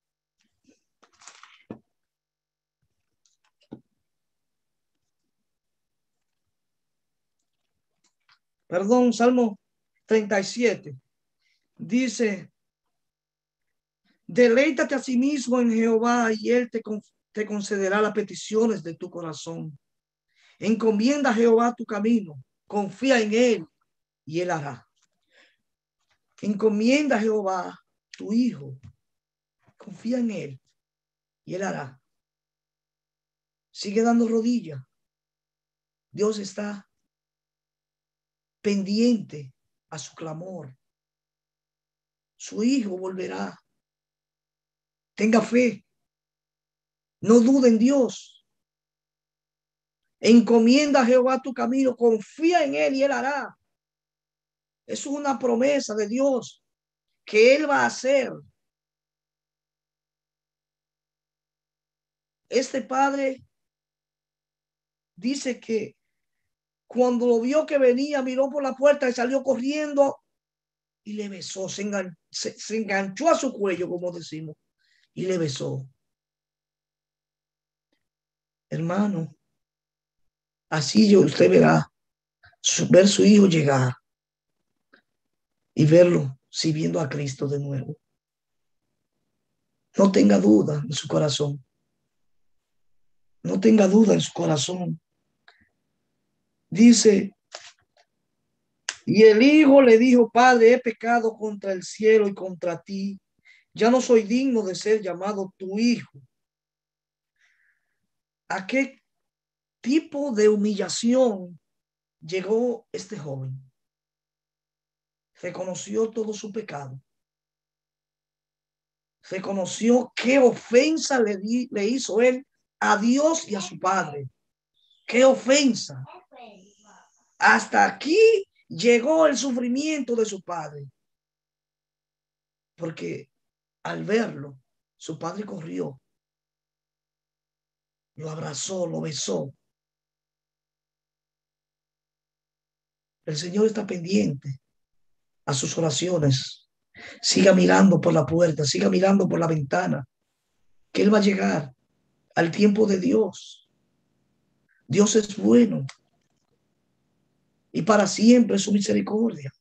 Perdón, Salmo treinta y siete. Dice, deleítate a sí mismo en Jehová y él te, te concederá las peticiones de tu corazón. Encomienda a Jehová tu camino, confía en él y él hará. Encomienda a Jehová tu hijo, confía en él y él hará. Sigue dando rodillas. Dios está pendiente a su clamor. Su hijo volverá. Tenga fe. No dude en Dios. Encomienda a Jehová tu camino, confía en él y él hará. Es una promesa de Dios que él va a hacer. Este padre dice que cuando lo vio que venía, miró por la puerta y salió corriendo y le besó, se, engan, se, se enganchó a su cuello, como decimos, y le besó. Hermano, así usted verá su, ver su hijo llegar y verlo sirviendo a Cristo de nuevo. No tenga duda en su corazón. No tenga duda en su corazón. Dice, y el hijo le dijo, Padre, he pecado contra el cielo y contra ti. Ya no soy digno de ser llamado tu hijo. ¿A qué tipo de humillación llegó este joven? Reconoció todo su pecado. Reconoció qué ofensa le, di, le hizo él a Dios y a su padre. Qué ofensa. Hasta aquí llegó el sufrimiento de su padre. Porque al verlo, su padre corrió. Lo abrazó, lo besó. El Señor está pendiente a sus oraciones. Siga mirando por la puerta, siga mirando por la ventana, que Él va a llegar al tiempo de Dios. Dios es bueno y para siempre es su misericordia.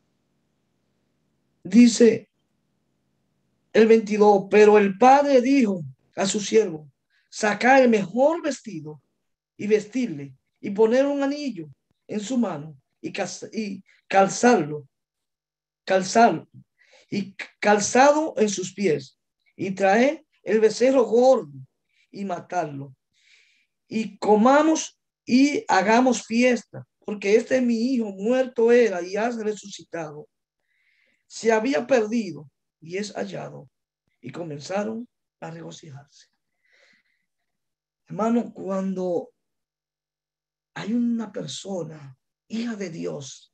Dice el veintidós, pero el padre dijo a su siervo, sacar el mejor vestido y vestirle y poner un anillo en su mano y, y calzarlo, calzarlo y calzado en sus pies y traer el becerro gordo y matarlo y comamos y hagamos fiesta, porque este es mi hijo, muerto era y has resucitado, se había perdido y es hallado. Y comenzaron a regocijarse. Hermano, cuando hay una persona, hija de Dios,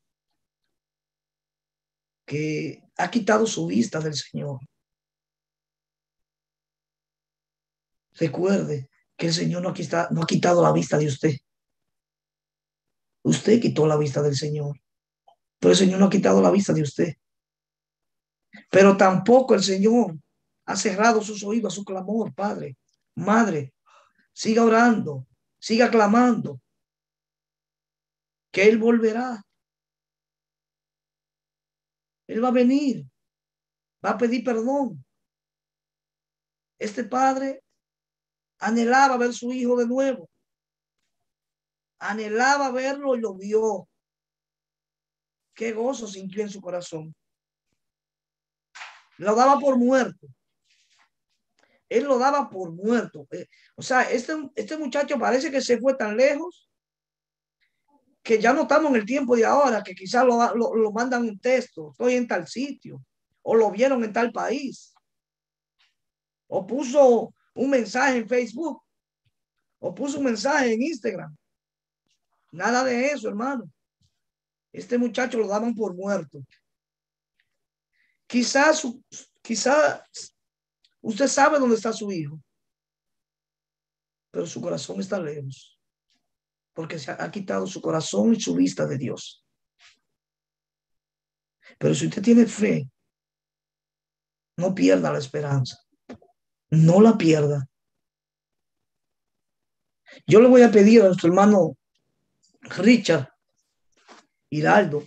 que ha quitado su vista del Señor, recuerde que el Señor no ha quitado, no ha quitado la vista de usted. Usted quitó la vista del Señor, pero el Señor no ha quitado la vista de usted. Pero tampoco el Señor ha cerrado sus oídos a su clamor. Padre, madre, siga orando, siga clamando, que Él volverá. Él va a venir, va a pedir perdón. Este padre anhelaba ver a su hijo de nuevo. Anhelaba verlo y lo vio. Qué gozo sintió en su corazón. Lo daba por muerto. Él lo daba por muerto. O sea, este, este muchacho parece que se fue tan lejos que ya no estamos en el tiempo de ahora, que quizás lo, lo, lo mandan un texto, estoy en tal sitio, o lo vieron en tal país, o puso un mensaje en Facebook, o puso un mensaje en Instagram. Nada de eso, hermano. Este muchacho lo daban por muerto. Quizás, quizás usted sabe dónde está su hijo, pero su corazón está lejos, porque se ha quitado su corazón y su vista de Dios. Pero si usted tiene fe, no pierda la esperanza. No la pierda. Yo le voy a pedir a nuestro hermano Richard Hiraldo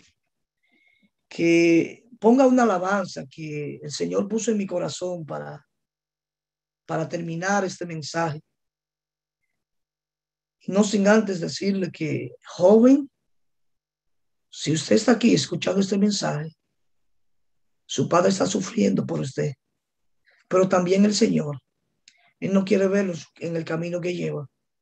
que ponga una alabanza que el Señor puso en mi corazón para, para terminar este mensaje. No sin antes decirle que, joven, si usted está aquí escuchando este mensaje, su padre está sufriendo por usted, pero también el Señor, Él no quiere verlo en el camino que lleva.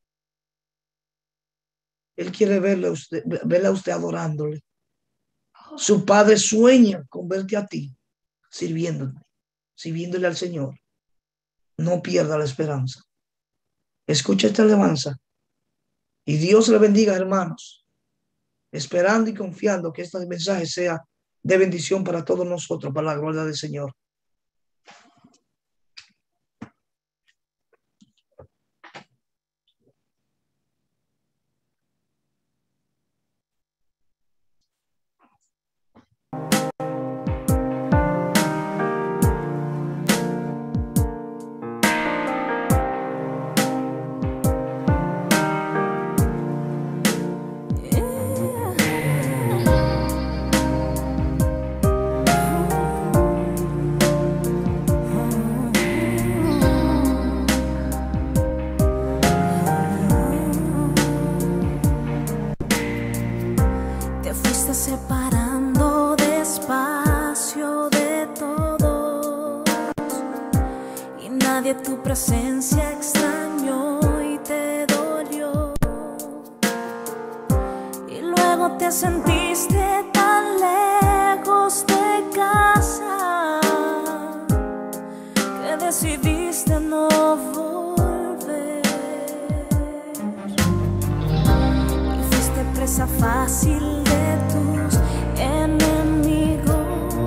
Él quiere verle a usted, verle a usted adorándole. Su padre sueña con verte a ti, sirviéndole, sirviéndole al Señor. No pierda la esperanza. Escucha esta alabanza y Dios le bendiga, hermanos, esperando y confiando que este mensaje sea de bendición para todos nosotros, para la gloria del Señor. Separando despacio de todos y nadie tu presencia extrañó y te dolió, y luego te sentiste tan lejos de casa que decidiste no volver y fuiste presa fácil de tus enemigos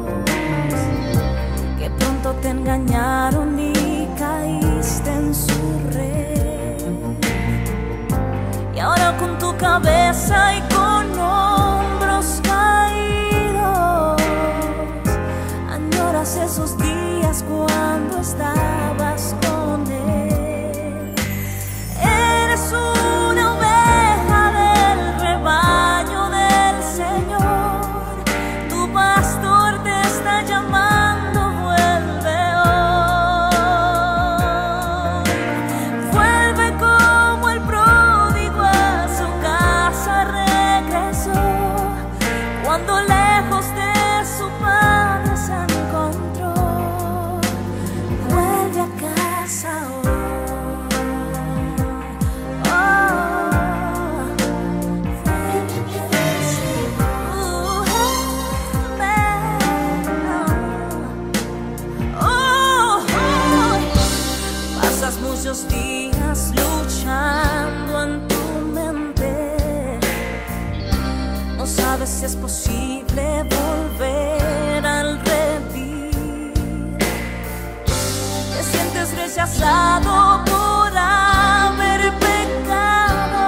que pronto te engañaron y caíste en su red. Y ahora con tu cabeza y con hombros caídos añoras esos días cuando estabas con él. Eres una oveja lejos de su padre se encontró, vuelve a casa hoy. Oh, vuelve a casa. Uh, oh, oh. Pasas muchos días luchando en tu mente. No sabes si es posible volver al redil. Te sientes rechazado por haber pecado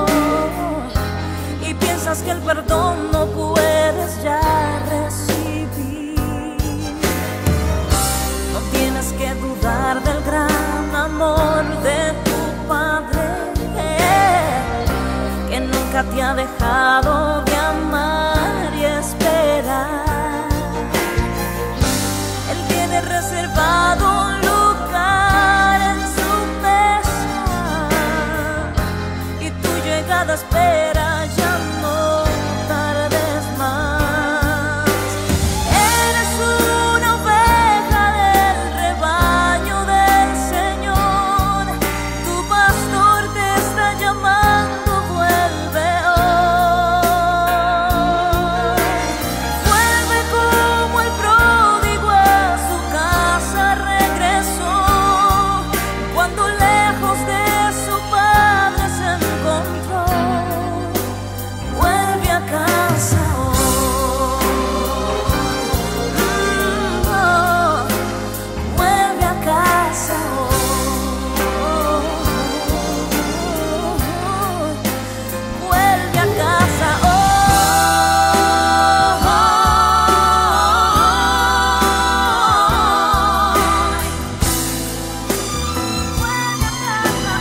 y piensas que el perdón no puedes ya recibir. No tienes que dudar del gran amor de tu Padre, que nunca te ha dejado de amar y esperar. Él tiene reservado un lugar en su mesa y tu llegada espera, ya no tardes más. Eres una oveja del rebaño del Señor, tu pastor te está llamando, vuelve hoy. Vuelve como el pródigo a su casa regresó, cuando lejos de su padre se encontró, vuelve a casa hoy. Mm, oh, vuelve a casa hoy. Vuelve a casa hoy. Vuelve a casa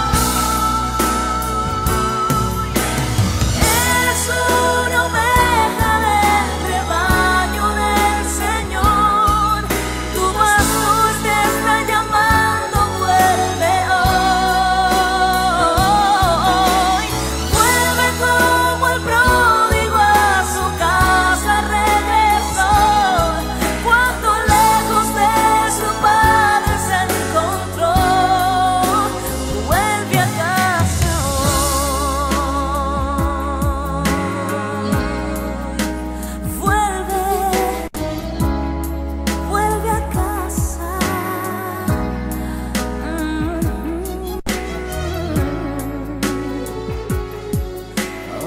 hoy. Eres una oveja del rebaño del Señor, tu pastor te está llamando, vuelve hoy. Vuelve como el pródigo a su casa regresó, cuando lejos de su padre se encontró, vuelve a casa hoy. Vuelve, vuelve a casa. Mm. Oh,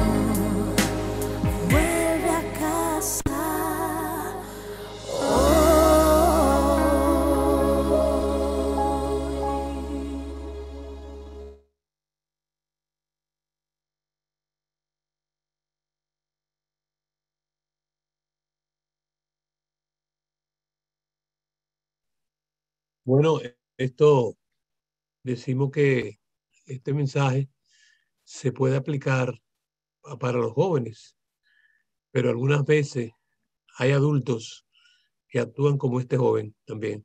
vuelve a casa hoy. Bueno, esto decimos que este mensaje se puede aplicar a- para los jóvenes, pero algunas veces hay adultos que actúan como este joven también.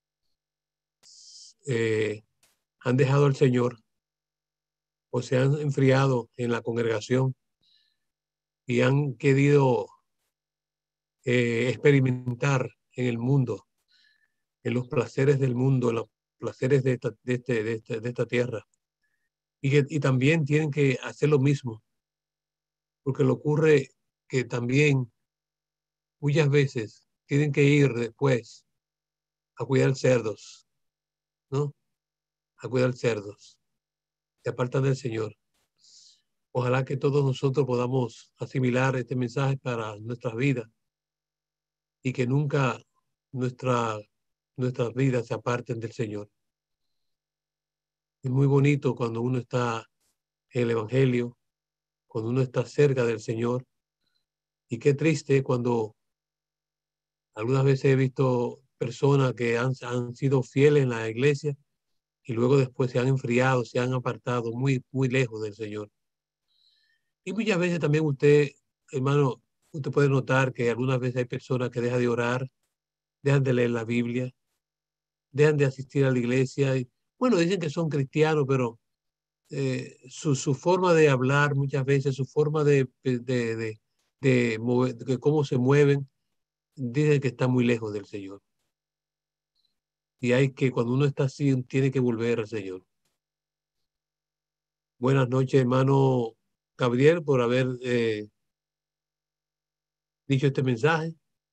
Eh, han dejado al Señor o se han enfriado en la congregación y han querido eh, experimentar en el mundo, en los placeres del mundo, en los placeres de esta, de este, de este- de esta tierra. Y, que, y también tienen que hacer lo mismo, porque le ocurre que también muchas veces tienen que ir después a cuidar cerdos, ¿no? A cuidar cerdos. Se apartan del Señor. Ojalá que todos nosotros podamos asimilar este mensaje para nuestras vidas y que nunca nuestra, nuestras vidas se aparten del Señor. Es muy bonito cuando uno está en el Evangelio, cuando uno está cerca del Señor. Y qué triste cuando algunas veces he visto personas que han, han sido fieles en la iglesia y luego después se han enfriado, se han apartado muy, muy lejos del Señor. Y muchas veces también usted, hermano, usted puede notar que algunas veces hay personas que dejan de orar, dejan de leer la Biblia, dejan de asistir a la iglesia. Y, bueno, dicen que son cristianos, pero eh, su, su forma de hablar muchas veces, su forma de, de, de, de, mover, de cómo se mueven, dicen que está muy lejos del Señor. Y hay que, cuando uno está así, tiene que volver al Señor. Buenas noches, hermano Gabriel, por haber eh, dicho este mensaje.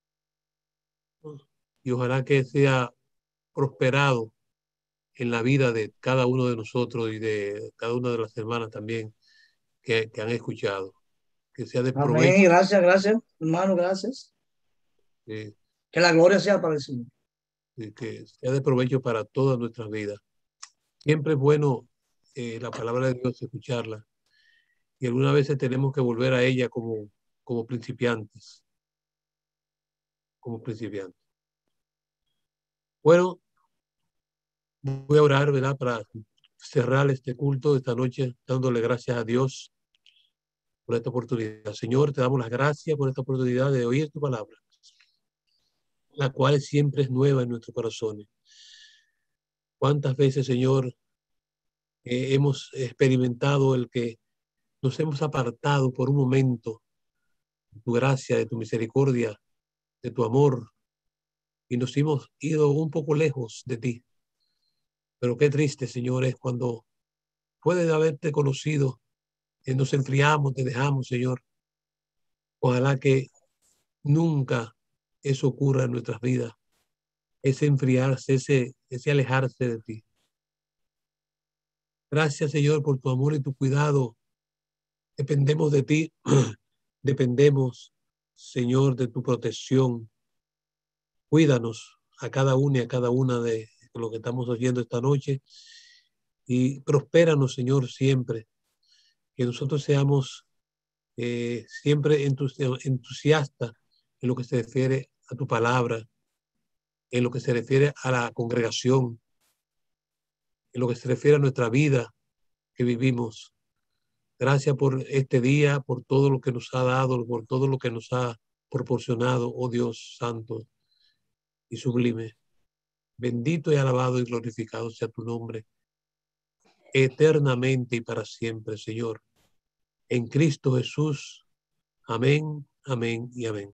Y ojalá que sea prosperado en la vida de cada uno de nosotros y de cada una de las hermanas también que, que han escuchado. Que sea de provecho. Amén. Gracias, gracias, hermano, gracias. Eh, Que la gloria sea para el Señor. que sea de provecho para todas nuestras vidas. Siempre es bueno eh, la palabra de Dios, escucharla. Y algunas veces tenemos que volver a ella como, como principiantes. Como principiantes. Bueno, voy a orar, ¿verdad? Para cerrar este culto esta noche, dándole gracias a Dios por esta oportunidad. Señor, te damos las gracias por esta oportunidad de oír tu palabra, la cual siempre es nueva en nuestros corazones. ¿Cuántas veces, Señor, eh, hemos experimentado el que nos hemos apartado por un momento de tu gracia, de tu misericordia, de tu amor, y nos hemos ido un poco lejos de ti? Pero qué triste, Señor, es cuando puedes haberte conocido, y nos enfriamos, te dejamos, Señor. Ojalá que nunca eso ocurra en nuestras vidas, ese enfriarse, ese, ese alejarse de ti. Gracias, Señor, por tu amor y tu cuidado. Dependemos de ti, dependemos, Señor, de tu protección. Cuídanos a cada uno y a cada una de lo que estamos oyendo esta noche y prospéranos, Señor, siempre. Que nosotros seamos eh, siempre entusiastas en lo que se refiere a tu palabra, en lo que se refiere a la congregación, en lo que se refiere a nuestra vida que vivimos. Gracias por este día, por todo lo que nos ha dado, por todo lo que nos ha proporcionado, oh Dios santo y sublime. Bendito y alabado y glorificado sea tu nombre, eternamente y para siempre, Señor. En Cristo Jesús. Amén, amén y amén.